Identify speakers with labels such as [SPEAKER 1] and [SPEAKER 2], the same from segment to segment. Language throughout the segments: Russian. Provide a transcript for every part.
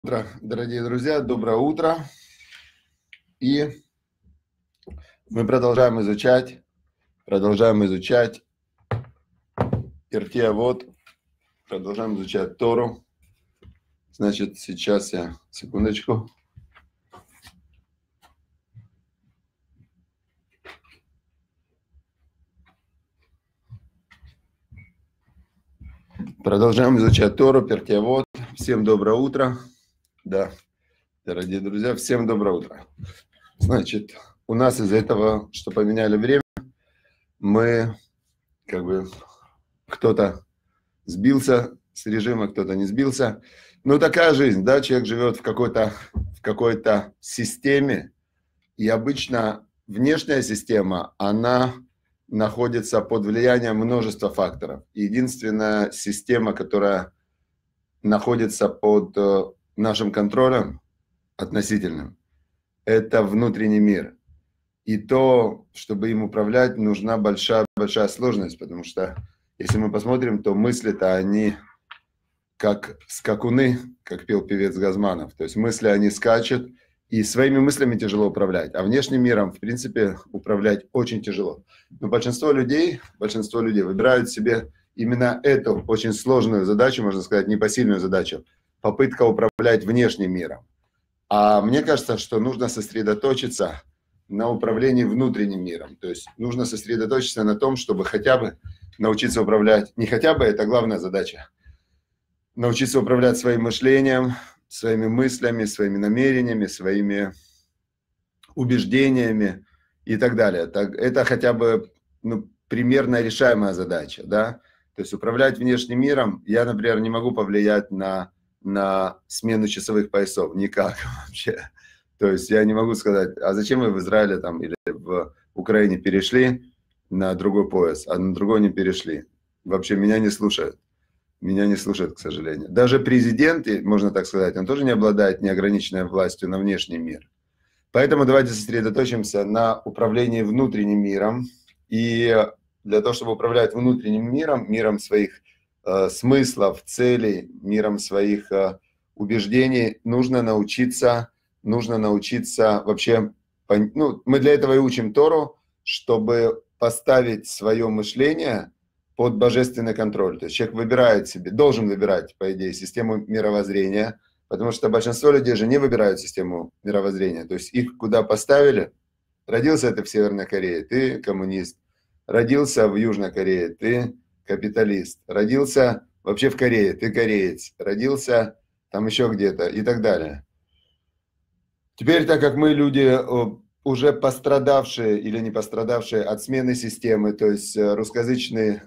[SPEAKER 1] Утро, дорогие друзья, доброе утро. И мы продолжаем изучать Pirkei Avot, продолжаем изучать Тору. Значит, сейчас я, секундочку. Продолжаем изучать Тору, Pirkei Avot. Всем доброе утро. Да, дорогие друзья, всем доброе утро. Значит, у нас из-за этого, что поменяли время, мы кто-то сбился с режима, кто-то не сбился. Ну, такая жизнь, да, человек живет в какой-то системе, и обычно внешняя система, она находится под влиянием множества факторов. И единственная система, которая находится под нашим контролем относительным, это внутренний мир. И то, чтобы им управлять, нужна большая сложность, потому что, если мы посмотрим, то мысли-то они как скакуны, как пел певец Газманов. То есть мысли, они скачут, и своими мыслями тяжело управлять. А внешним миром, в принципе, управлять очень тяжело. Но большинство людей выбирают себе именно эту очень сложную задачу, можно сказать, непосильную задачу. Попытка управлять внешним миром. А мне кажется, что нужно сосредоточиться на управлении внутренним миром. То есть нужно сосредоточиться на том, чтобы хотя бы научиться управлять, не хотя бы, это главная задача, научиться управлять своим мышлением, своими мыслями, своими намерениями, своими убеждениями и так далее. Это хотя бы примерно решаемая задача, да? То есть управлять внешним миром, я, например, не могу повлиять на смену часовых поясов, никак вообще. То есть я не могу сказать, а зачем вы в Израиле там или в Украине перешли на другой пояс, а на другой не перешли. Вообще меня не слушают. Меня не слушают, к сожалению. Даже президент, можно так сказать, он тоже не обладает неограниченной властью на внешний мир. Поэтому давайте сосредоточимся на управлении внутренним миром. И для того, чтобы управлять внутренним миром, миром своих смыслов, целей, миром своих убеждений, нужно научиться вообще, мы для этого и учим Тору, чтобы поставить свое мышление под божественный контроль. То есть человек выбирает себе, должен выбирать, по идее, систему мировоззрения, потому что большинство людей же не выбирают систему мировоззрения. То есть их куда поставили, родился ты в Северной Корее, ты коммунист, родился в Южной Корее, ты капиталист, родился вообще в Корее, ты кореец, родился там еще где-то и так далее. Теперь, так как мы люди уже пострадавшие или не пострадавшие от смены системы, то есть русскоязычные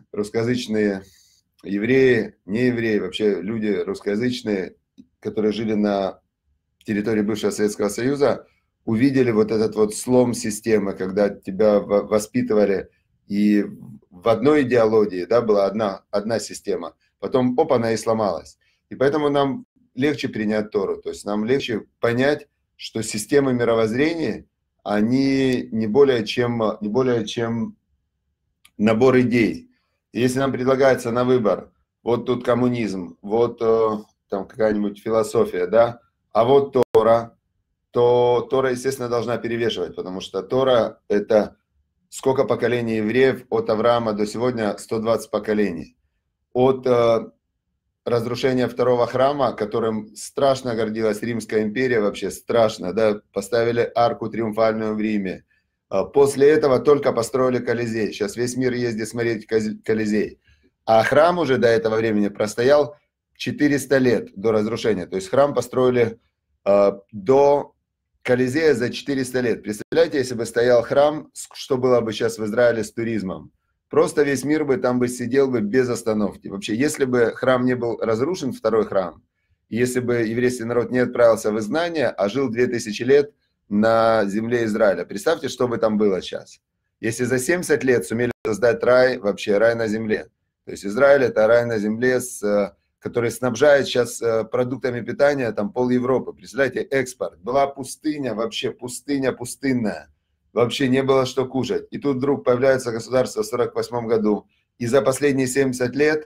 [SPEAKER 1] евреи, не евреи, вообще люди русскоязычные, которые жили на территории бывшего Советского Союза, увидели вот этот вот слом системы, когда тебя воспитывали, и в одной идеологии, да, была одна система, потом, она и сломалась. И поэтому нам легче принять Тору, то есть нам легче понять, что системы мировоззрения, они не более чем набор идей. И если нам предлагается на выбор, вот тут коммунизм, вот там какая-нибудь философия, да, а вот Тора, то Тора, естественно, должна перевешивать, потому что Тора – это сколько поколений евреев от Авраама до сегодня, 120 поколений. От разрушения второго храма, которым страшно гордилась Римская империя, вообще страшно, да, поставили арку триумфальную в Риме. После этого только построили Колизей. Сейчас весь мир ездит смотреть Колизей. А храм уже до этого времени простоял 400 лет до разрушения. То есть храм построили до Колизея за 400 лет. Представляете, если бы стоял храм, что было бы сейчас в Израиле с туризмом? Просто весь мир бы там сидел без остановки. Вообще, если бы храм не был разрушен, второй храм, если бы еврейский народ не отправился в изгнание, а жил 2000 лет на земле Израиля, представьте, что бы там было сейчас. Если за 70 лет сумели создать рай, вообще рай на земле. То есть Израиль – это рай на земле, который снабжает сейчас продуктами питания там пол Европы. Представляете, экспорт. Была пустыня, вообще пустыня пустынная. Вообще не было что кушать. И тут вдруг появляется государство в 1948 году. И за последние 70 лет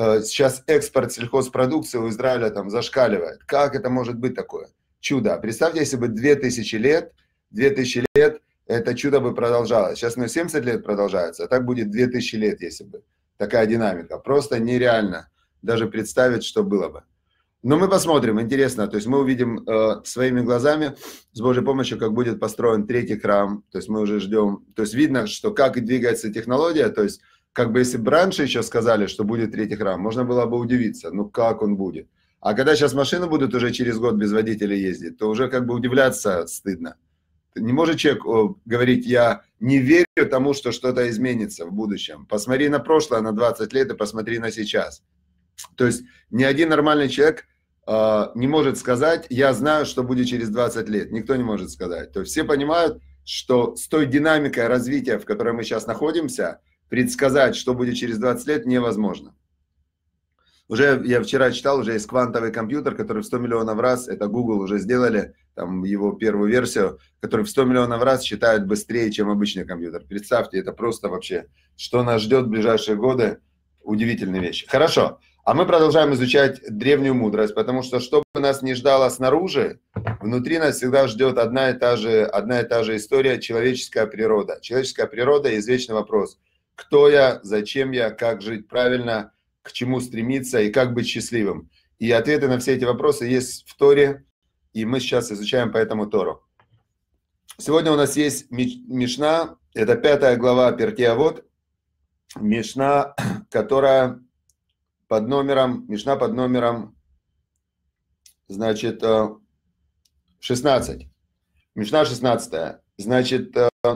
[SPEAKER 1] сейчас экспорт сельхозпродукции у Израиля там зашкаливает. Как это может быть такое? Чудо. Представьте, если бы 2000 лет это чудо бы продолжалось. Сейчас 70 лет продолжается, а так будет 2000 лет, если бы. Такая динамика. Просто нереально даже представить, что было бы. Но мы посмотрим, интересно. То есть мы увидим своими глазами, с Божьей помощью, как будет построен третий храм. То есть мы уже ждем. То есть видно, что как двигается технология. То есть как бы если бы раньше еще сказали, что будет третий храм, можно было бы удивиться. Ну как он будет? А когда сейчас машины будут уже через год без водителя ездить, то уже как бы удивляться стыдно. Не может человек говорить, я не верю тому, что что-то изменится в будущем. Посмотри на прошлое, на 20 лет и посмотри на сейчас. То есть ни один нормальный человек не может сказать, я знаю, что будет через 20 лет. Никто не может сказать. То есть все понимают, что с той динамикой развития, в которой мы сейчас находимся, предсказать, что будет через 20 лет, невозможно. Уже я вчера читал, уже есть квантовый компьютер, который в 100 миллионов раз, это Google уже сделали, там его первую версию, который в 100 миллионов раз считает быстрее, чем обычный компьютер. Представьте, это просто вообще, что нас ждет в ближайшие годы, удивительные вещи. Хорошо, а мы продолжаем изучать древнюю мудрость, потому что, что бы нас ни ждало снаружи, внутри нас всегда ждет одна и та же история, человеческая природа. Человеческая природа и извечный вопрос, кто я, зачем я, как жить правильно, к чему стремиться и как быть счастливым. И ответы на все эти вопросы есть в Торе, и мы сейчас изучаем по этому Тору. Сегодня у нас есть Мишна, это 5 глава Перкей Авот, Мишна, которая под номером, значит, 16. Мишна 16. Значит,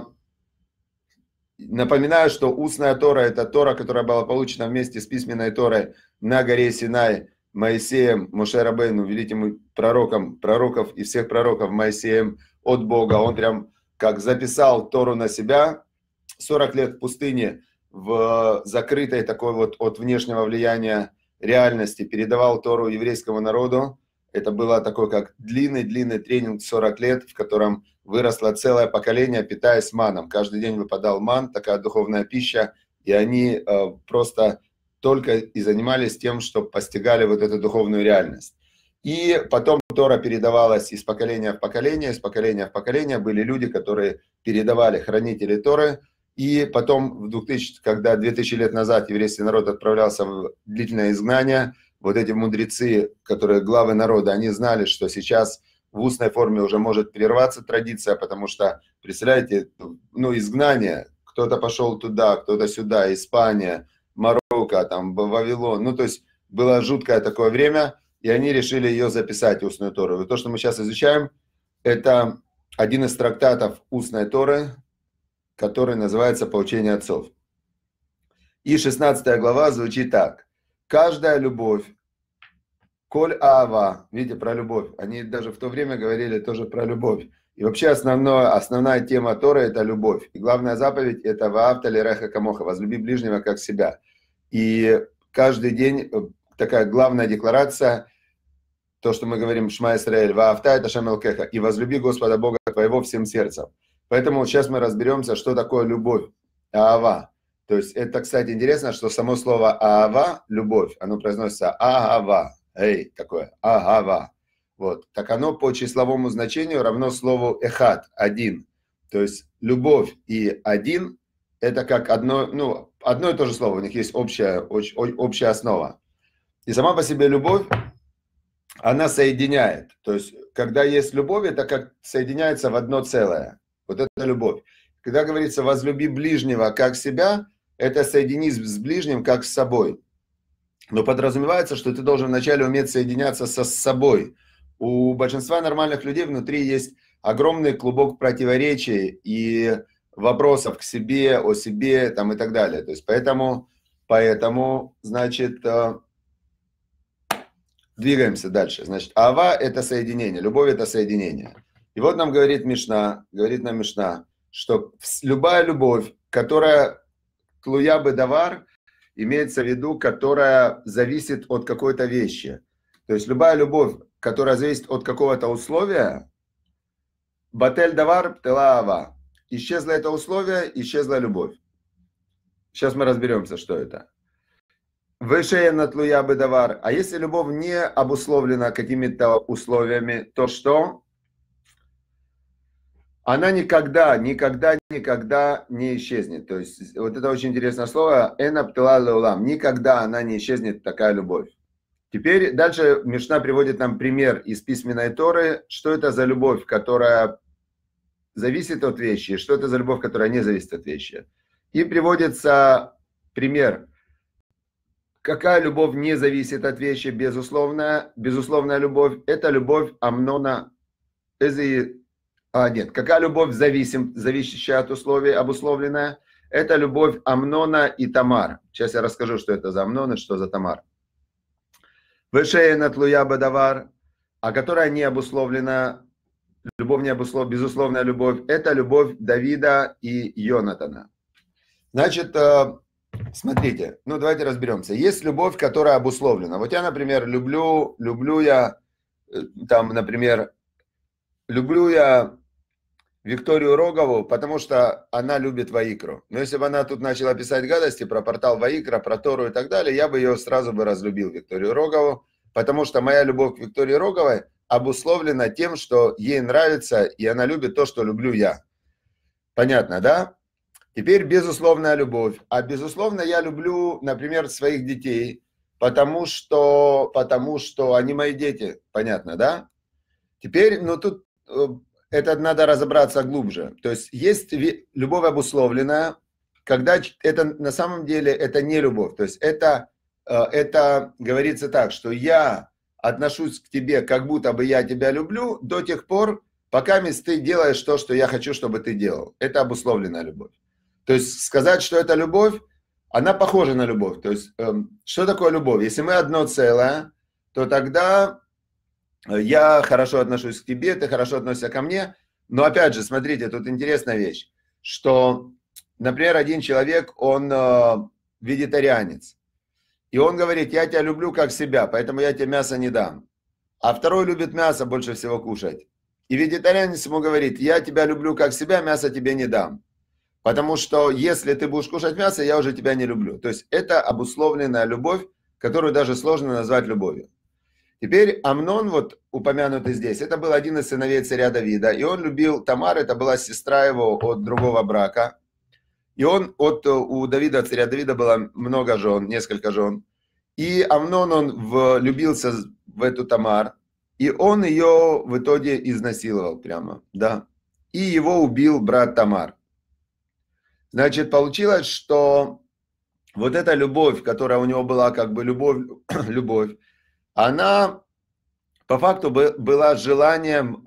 [SPEAKER 1] напоминаю, что устная Тора – это Тора, которая была получена вместе с письменной Торой на горе Синай Моисеем, Моше Рабейну, великим пророком, пророков и всех пророков Моисеем от Бога. Он прям как записал Тору на себя. 40 лет в пустыне, в закрытой такой вот от внешнего влияния реальности, передавал Тору еврейскому народу. Это было такой как длинный тренинг 40 лет, в котором выросло целое поколение, питаясь маном. Каждый день выпадал ман, такая духовная пища, и они просто только и занимались тем, что постигали вот эту духовную реальность. И потом Тора передавалась из поколения в поколение, из поколения в поколение. Были люди, которые передавали, хранители Торы. И потом, когда 2000 лет назад еврейский народ отправлялся в длительное изгнание, вот эти мудрецы, которые главы народа, они знали, что сейчас в устной форме уже может прерваться традиция, потому что, представляете, ну, изгнание, кто-то пошел туда, кто-то сюда, Испания, Марокко, там, Вавилон, ну, то есть было жуткое такое время, и они решили ее записать, устную Тору. И то, что мы сейчас изучаем, это один из трактатов устной Торы, который называется «Поучение отцов». И 16 глава звучит так. Каждая любовь, коль аава, видите, про любовь. Они даже в то время говорили тоже про любовь. И вообще основная тема Торы – это любовь. И главная заповедь – это «Ваавта лиреха камоха», возлюби ближнего как себя. И каждый день такая главная декларация, то, что мы говорим «Шма Исраэль», «Ваавта» – это «Шам элокеха», и «возлюби Господа Бога твоего всем сердцем». Поэтому сейчас мы разберемся, что такое любовь, аава. То есть это, кстати, интересно, что само слово аава, любовь, оно произносится агава, эй, такое, агава. Вот. Так оно по числовому значению равно слову эхат, один. То есть любовь и один – это как одно, ну, одно и то же слово, у них есть общая основа. И сама по себе любовь, она соединяет. То есть когда есть любовь, это как соединяется в одно целое. Вот это любовь. Когда говорится «возлюби ближнего как себя», это соединись с ближним как с собой. Но подразумевается, что ты должен вначале уметь соединяться с собой. У большинства нормальных людей внутри есть огромный клубок противоречий и вопросов к себе, о себе там, и так далее. То есть поэтому значит, двигаемся дальше. Значит, ава – это соединение, любовь – это соединение. И вот нам говорит нам Мишна, что любая любовь, которая тлуя бедавар, имеется в виду, которая зависит от какой-то вещи. То есть любая любовь, которая зависит от какого-то условия, батель давар птела ава. Исчезло это условие, исчезла любовь. Сейчас мы разберемся, что это. Выше натлуя бедавар. А если любовь не обусловлена какими-то условиями, то что? Она никогда не исчезнет. То есть, вот это очень интересное слово. Энаптила леулам. Никогда она не исчезнет, такая любовь. Теперь дальше Мишна приводит нам пример из письменной Торы. Что это за любовь, которая зависит от вещи, и что это за любовь, которая не зависит от вещи. И приводится пример. Какая любовь не зависит от вещи, безусловная любовь, это любовь Амнона. Какая любовь зависящая от условий, обусловленная, это любовь Амнона и Тамар. Сейчас я расскажу, что это за Амнон и что за Тамар. Вешея натлуя бадавар, а которая не обусловлена, любовь не обусловлена, безусловная любовь, это любовь Давида и Йонатана. Значит, смотрите, давайте разберемся. Есть любовь, которая обусловлена. Вот я, например, люблю я Викторию Рогову, потому что она любит Ваикру. Но если бы она тут начала писать гадости про портал Ваикра, про Тору и так далее, я бы ее сразу бы разлюбил, Викторию Рогову, потому что моя любовь к Виктории Роговой обусловлена тем, что ей нравится, и она любит то, что люблю я. Понятно, да? Теперь безусловная любовь. А безусловно я люблю, например, своих детей, потому что они мои дети. Понятно, да? Теперь, тут это надо разобраться глубже. То есть любовь обусловленная, когда это на самом деле это не любовь. То есть это говорится так, что я отношусь к тебе, как будто бы я тебя люблю, до тех пор, пока ты делаешь то, что я хочу, чтобы ты делал. Это обусловленная любовь. То есть сказать, что это любовь, она похожа на любовь. То есть что такое любовь? Если мы одно целое, то тогда я хорошо отношусь к тебе, ты хорошо относишься ко мне. Но опять же, смотрите, тут интересная вещь, что, например, один человек, он вегетарианец. И он говорит, я тебя люблю как себя, поэтому я тебе мясо не дам. А второй любит мясо больше всего кушать. И вегетарианец ему говорит, я тебя люблю как себя, мясо тебе не дам. Потому что если ты будешь кушать мясо, я уже тебя не люблю. То есть это обусловленная любовь, которую даже сложно назвать любовью. Теперь Амнон, вот упомянутый здесь, это был один из сыновей царя Давида. И он любил Тамар, это была сестра его от другого брака. И у Давида, царя Давида, было много жен, несколько жен. И Амнон, он влюбился в эту Тамар. И он ее в итоге изнасиловал прямо, да. И его убил брат Тамар. Значит, получилось, что вот эта любовь, которая у него была как бы любовь, она по факту была желанием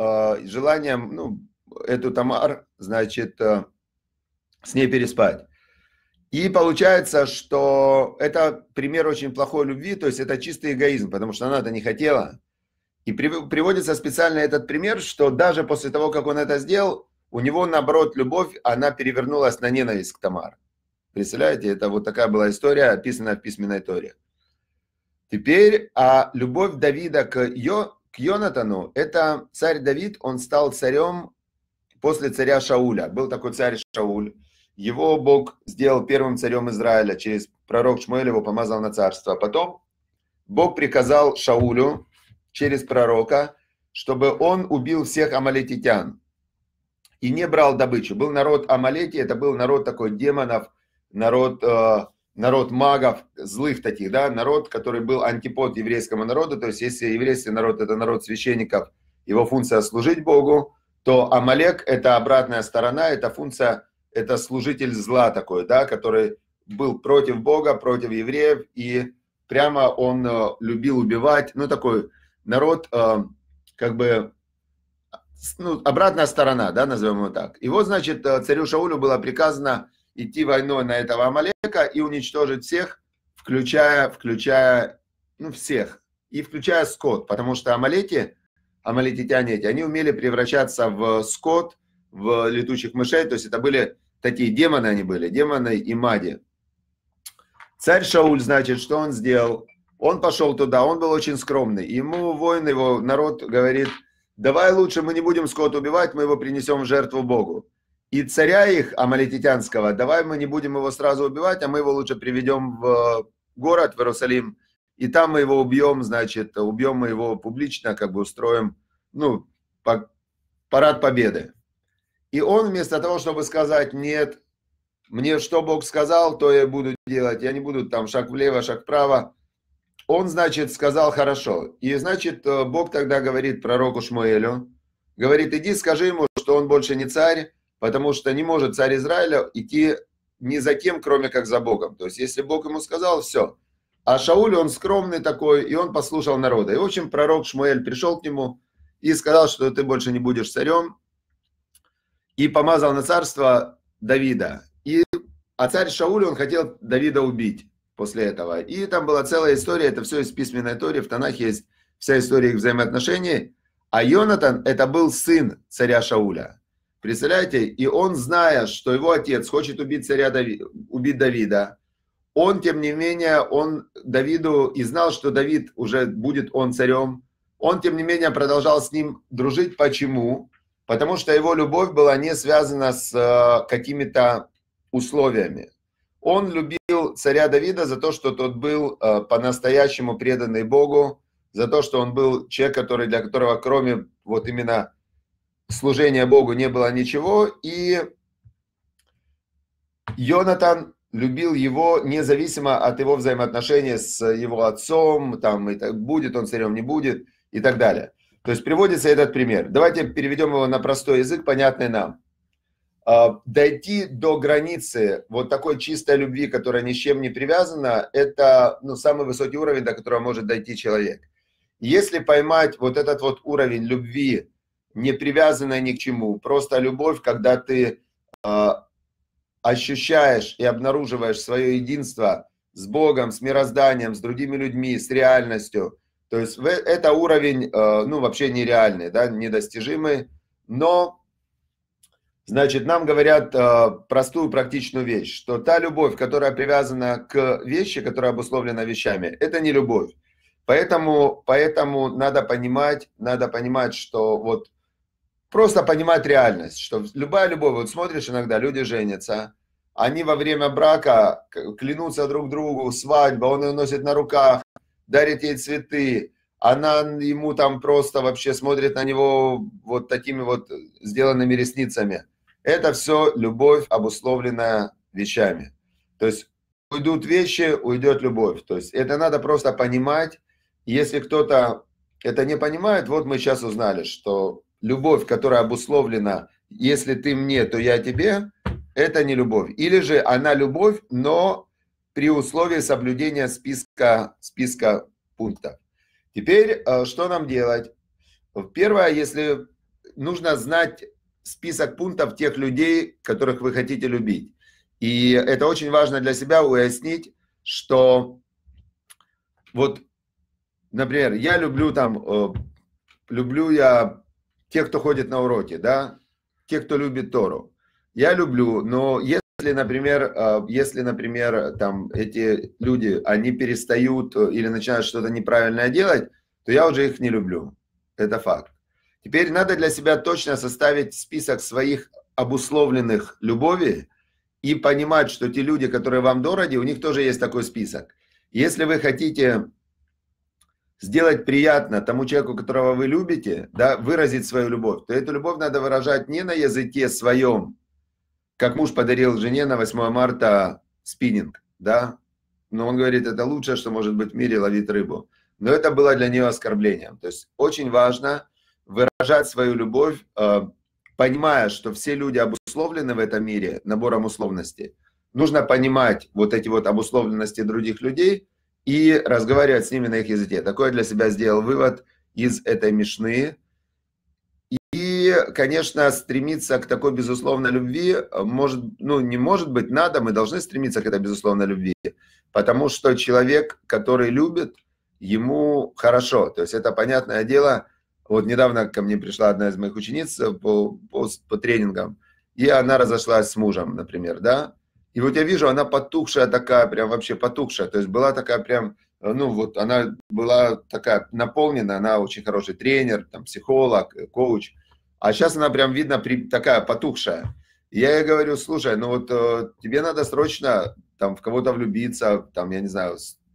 [SPEAKER 1] эту Тамар, значит, с ней переспать. И получается, что это пример очень плохой любви, то есть это чистый эгоизм, потому что она это не хотела. И приводится специально этот пример, что даже после того, как он это сделал, у него, наоборот, любовь, она перевернулась на ненависть к Тамар. Представляете, это вот такая была история, описанная в письменной Торе. Теперь, любовь Давида к Йонатану, это царь Давид, он стал царем после царя Шауля. Был такой царь Шауль. Его Бог сделал первым царем Израиля. Через пророк Шмуэль его помазал на царство. А потом Бог приказал Шаулю через пророка, чтобы он убил всех амалетитян. И не брал добычу. Был народ Амалети, это был народ такой демонов, народ магов, злых таких, да, народ, который был антипод еврейскому народу. То есть, если еврейский народ это народ священников, его функция служить Богу, то Амалек это обратная сторона, это функция, это служитель зла такой, да, который был против Бога, против евреев, и прямо он любил убивать, такой народ, как бы, обратная сторона, да, назовем его так. И вот, значит, царю Шаулю было приказано идти войной на этого Амалека и уничтожить всех, включая всех, и включая скот, потому что амалетитяне эти, они умели превращаться в скот, в летучих мышей, то есть это были такие демоны, демоны и мади. Царь Шауль, значит, что он сделал? Он пошел туда, он был очень скромный, ему воин, его народ говорит, давай лучше мы не будем скот убивать, мы его принесем в жертву Богу. И царя их, амалетитянского, давай мы не будем его сразу убивать, а мы его лучше приведем в город, в Иерусалим, и там мы его убьем, значит, убьем мы его публично, как бы устроим, ну, парад победы. И он вместо того, чтобы сказать: нет, мне что Бог сказал, то я буду делать, я не буду там шаг влево, шаг вправо, он, значит, сказал: хорошо. И, значит, Бог тогда говорит пророку Шмуэлю, говорит: иди скажи ему, что он больше не царь, потому что не может царь Израиля идти ни за кем, кроме как за Богом. То есть, если Бог ему сказал, все. А Шауль, он скромный такой, и он послушал народа. И, в общем, пророк Шмуэль пришел к нему и сказал, что ты больше не будешь царем, и помазал на царство Давида. А царь Шауль, он хотел Давида убить после этого. И там была целая история, это все из письменной Торы, в Танахе есть вся история их взаимоотношений. А Йонатан, это был сын царя Шауля. Представляете? И он, зная, что его отец хочет убить убить Давида, он, тем не менее, он Давиду, и знал, что Давид уже будет он царем, он, тем не менее, продолжал с ним дружить. Почему? Потому что его любовь была не связана с какими-то условиями. Он любил царя Давида за то, что тот был по-настоящему преданный Богу, за то, что он был человек, для которого кроме вот именно служения Богу не было ничего. И Йонатан любил его независимо от его взаимоотношений с его отцом, там, будет он царем, не будет, и так далее. То есть приводится этот пример. Давайте переведем его на простой язык, понятный нам. Дойти до границы вот такой чистой любви, которая ни с чем не привязана, это самый высокий уровень, до которого может дойти человек. Если поймать вот этот вот уровень любви, не привязанной ни к чему, просто любовь, когда ты ощущаешь и обнаруживаешь свое единство с Богом, с мирозданием, с другими людьми, с реальностью, то есть это уровень, вообще нереальный, да, недостижимый, но, значит, нам говорят простую практичную вещь, что та любовь, которая привязана к вещи, которая обусловлена вещами, это не любовь. Поэтому надо понимать, что вот просто понимать реальность, что любая любовь, вот смотришь иногда, люди женятся, они во время брака клянутся друг другу, свадьба, он ее носит на руках, дарит ей цветы, она ему там просто вообще смотрит на него вот такими вот сделанными ресницами. Это все любовь, обусловленная вещами. То есть уйдут вещи, уйдет любовь. То есть это надо просто понимать. Если кто-то это не понимает, вот мы сейчас узнали, что любовь, которая обусловлена, если ты мне, то я тебе, это не любовь. Или же она любовь, но при условии соблюдения списка пунктов. Теперь, что нам делать? Первое, если нужно знать список пунктов тех людей, которых вы хотите любить. И это очень важно для себя уяснить, что вот, например, я люблю я тех, кто ходит на уроки, да, тех, кто любит Тору. Я люблю, но если, например, там эти люди, они перестают или начинают что-то неправильное делать, то я уже их не люблю. Это факт. Теперь надо для себя точно составить список своих обусловленных любовей и понимать, что те люди, которые вам дороги, у них тоже есть такой список. Если вы хотите сделать приятно тому человеку, которого вы любите, да, выразить свою любовь, то эту любовь надо выражать не на языке своем, как муж подарил жене на 8 марта спиннинг, да, но он говорит, это лучшее, что может быть в мире, ловить рыбу. Но это было для нее оскорблением. То есть очень важно выражать свою любовь, понимая, что все люди обусловлены в этом мире набором условностей. Нужно понимать вот эти вот обусловленности других людей и разговаривать с ними на их языке. Такой я для себя сделал вывод из этой мишны. И, конечно, стремиться к такой безусловной любви, не может быть, надо, мы должны стремиться к этой безусловной любви, потому что человек, который любит, ему хорошо. То есть это понятное дело. Вот недавно ко мне пришла одна из моих учениц по тренингам, и она разошлась с мужем, например, да. И вот я вижу, она потухшая такая, прям вообще потухшая. То есть была такая прям, она была такая наполнена, она очень хороший тренер, там, психолог, коуч. А сейчас она прям, видно, такая потухшая. И я ей говорю, слушай, тебе надо срочно там в кого-то влюбиться, там, я не знаю,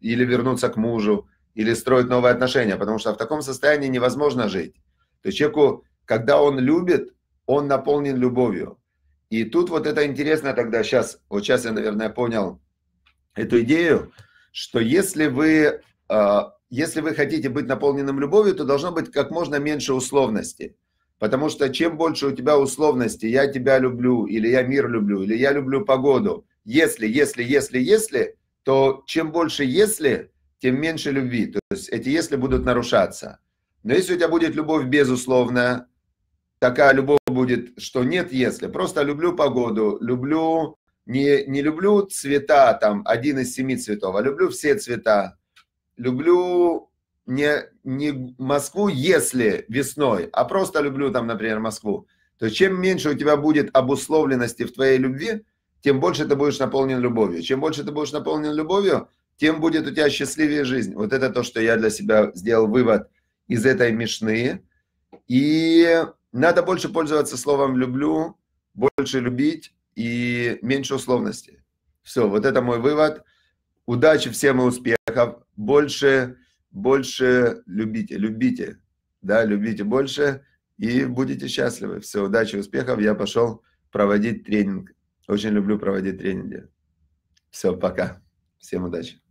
[SPEAKER 1] или вернуться к мужу, или строить новые отношения, потому что в таком состоянии невозможно жить. То есть человеку, когда он любит, он наполнен любовью. И тут вот это интересно тогда, вот сейчас я, наверное, понял эту идею, что если вы хотите быть наполненным любовью, то должно быть как можно меньше условностей. Потому что чем больше у тебя условностей, я тебя люблю, или я мир люблю, или я люблю погоду, если, то чем больше если, тем меньше любви. То есть эти если будут нарушаться. Но если у тебя будет любовь безусловная, такая любовь будет, что нет если, просто люблю погоду, не люблю цвета, там, 1 из 7 цветов, а люблю все цвета. Люблю не Москву, если весной, а просто люблю там, например, Москву. То есть чем меньше у тебя будет обусловленности в твоей любви, тем больше ты будешь наполнен любовью. Чем больше ты будешь наполнен любовью, тем будет у тебя счастливее жизнь. Вот это то, что я для себя сделал вывод из этой мишны. И надо больше пользоваться словом «люблю», больше любить и меньше условностей. Все, вот это мой вывод. Удачи всем и успехов. Больше любите. Да, любите больше и будете счастливы. Все, удачи, успехов. Я пошел проводить тренинг. Очень люблю проводить тренинги. Все, пока. Всем удачи.